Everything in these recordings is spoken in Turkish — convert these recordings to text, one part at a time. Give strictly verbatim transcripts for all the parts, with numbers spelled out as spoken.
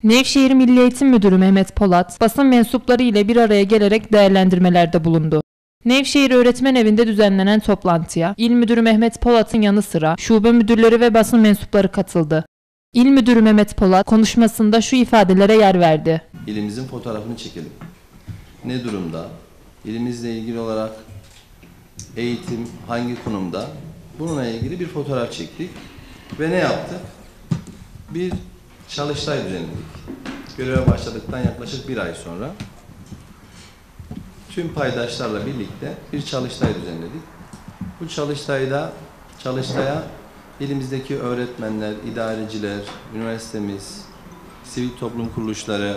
Nevşehir Milli Eğitim Müdürü Mehmet Polat, basın mensupları ile bir araya gelerek değerlendirmelerde bulundu. Nevşehir Öğretmen Evi'nde düzenlenen toplantıya İl Müdürü Mehmet Polat'ın yanı sıra şube müdürleri ve basın mensupları katıldı. İl Müdürü Mehmet Polat konuşmasında şu ifadelere yer verdi. İlimizin fotoğrafını çekelim. Ne durumda? İlimizle ilgili olarak eğitim hangi konumda? Bununla ilgili bir fotoğraf çektik ve ne yaptık? Bir çalıştay düzenledik. Göreve başladıktan yaklaşık bir ay sonra tüm paydaşlarla birlikte bir çalıştay düzenledik. Bu çalıştayda çalıştaya ilimizdeki öğretmenler, idareciler, üniversitemiz, sivil toplum kuruluşları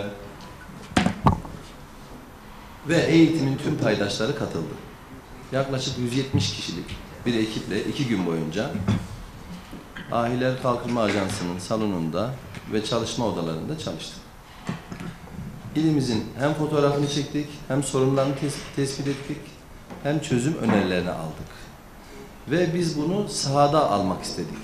ve eğitimin tüm paydaşları katıldı. Yaklaşık yüz yetmiş kişilik bir ekiple iki gün boyunca Ahiler Kalkınma Ajansı'nın salonunda ve çalışma odalarında çalıştık. İlimizin hem fotoğrafını çektik, hem sorunlarını tes tespit ettik, hem çözüm önerilerini aldık. Ve biz bunu sahada almak istedik.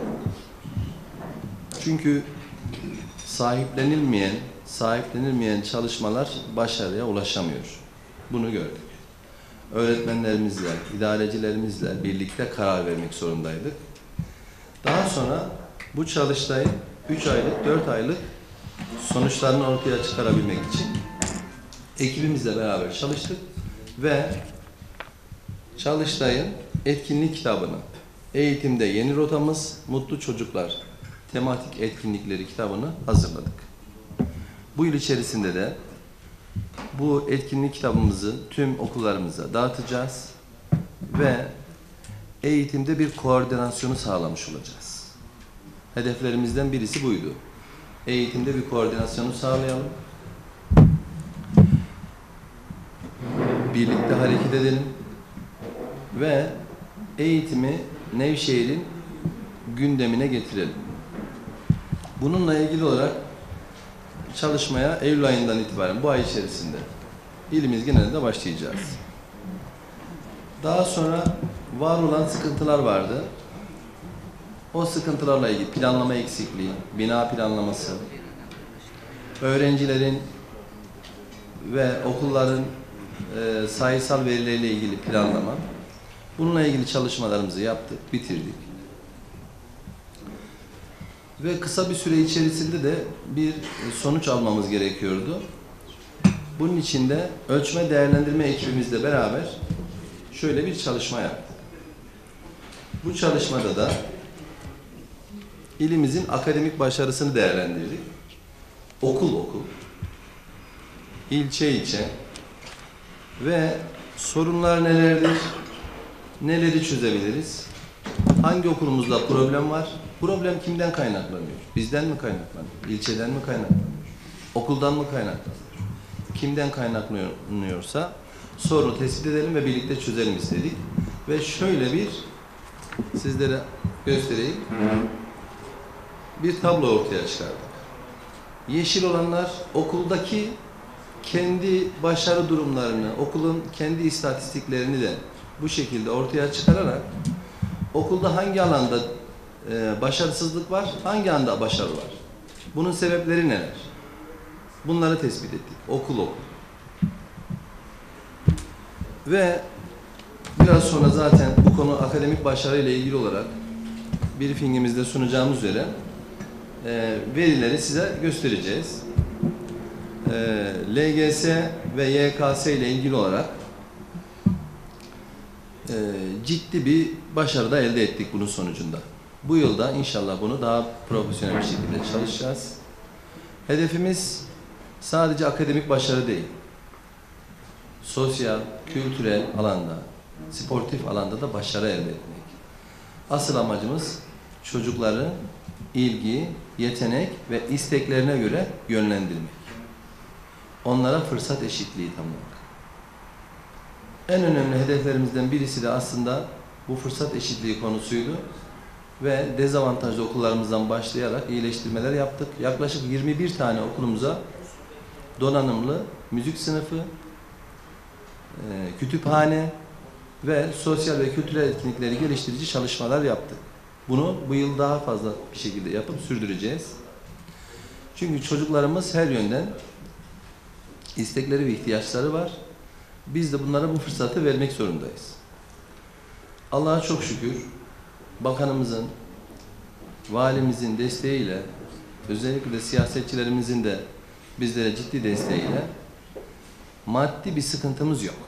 Çünkü sahiplenilmeyen, sahiplenilmeyen çalışmalar başarıya ulaşamıyor. Bunu gördük. Öğretmenlerimizle, idarecilerimizle birlikte karar vermek zorundaydık. Daha sonra bu çalıştayın üç aylık, dört aylık sonuçlarını ortaya çıkarabilmek için ekibimizle beraber çalıştık ve çalıştayın etkinlik kitabını, eğitimde yeni rotamız, mutlu çocuklar tematik etkinlikleri kitabını hazırladık. Bu yıl içerisinde de bu etkinlik kitabımızı tüm okullarımıza dağıtacağız ve eğitimde bir koordinasyonu sağlamış olacağız. Hedeflerimizden birisi buydu. Eğitimde bir koordinasyonu sağlayalım. Birlikte hareket edelim ve eğitimi Nevşehir'in gündemine getirelim. Bununla ilgili olarak çalışmaya Eylül ayından itibaren bu ay içerisinde ilimiz genelinde başlayacağız. Daha sonra var olan sıkıntılar vardı. O sıkıntılarla ilgili planlama eksikliği, bina planlaması, öğrencilerin ve okulların e, sayısal verileriyle ilgili planlama, bununla ilgili çalışmalarımızı yaptık, bitirdik. Ve kısa bir süre içerisinde de bir sonuç almamız gerekiyordu. Bunun için de ölçme değerlendirme ekibimizle beraber şöyle bir çalışma yaptık. Bu çalışmada da ilimizin akademik başarısını değerlendirdik. Okul okul, ilçe ilçe ve sorunlar nelerdir, neleri çözebiliriz, hangi okulumuzda problem var, problem kimden kaynaklanıyor, bizden mi kaynaklanıyor, ilçeden mi kaynaklanıyor, okuldan mı kaynaklanıyor, kimden kaynaklanıyorsa sorunu tespit edelim ve birlikte çözelim istedik. Ve şöyle bir sizlere göstereyim. Bir tablo ortaya çıkardık. Yeşil olanlar okuldaki kendi başarı durumlarını, okulun kendi istatistiklerini de bu şekilde ortaya çıkararak okulda hangi alanda e, başarısızlık var, hangi anda başarı var? Bunun sebepleri neler? Bunları tespit ettik. Okul okul. Ve biraz sonra zaten bu konu akademik başarı ile ilgili olarak briefingimizde sunacağımız üzere e, verileri size göstereceğiz. E, L G S ve Y K S ile ilgili olarak e, ciddi bir başarı da elde ettik bunun sonucunda. Bu yılda inşallah bunu daha profesyonel bir şekilde çalışacağız. Hedefimiz sadece akademik başarı değil, sosyal, kültürel alanda, sportif alanda da başarı elde etmek. Asıl amacımız çocukları ilgi, yetenek ve isteklerine göre yönlendirmek. Onlara fırsat eşitliği tanımak. En önemli hedeflerimizden birisi de aslında bu fırsat eşitliği konusuydu. Ve dezavantajlı okullarımızdan başlayarak iyileştirmeler yaptık. Yaklaşık yirmi bir tane okulumuza donanımlı müzik sınıfı, kütüphane ve sosyal ve kültürel etkinlikleri geliştirici çalışmalar yaptık. Bunu bu yıl daha fazla bir şekilde yapıp sürdüreceğiz. Çünkü çocuklarımız her yönden istekleri ve ihtiyaçları var. Biz de bunlara bu fırsatı vermek zorundayız. Allah'a çok şükür bakanımızın, valimizin desteğiyle, özellikle de siyasetçilerimizin de bizlere ciddi desteğiyle maddi bir sıkıntımız yok.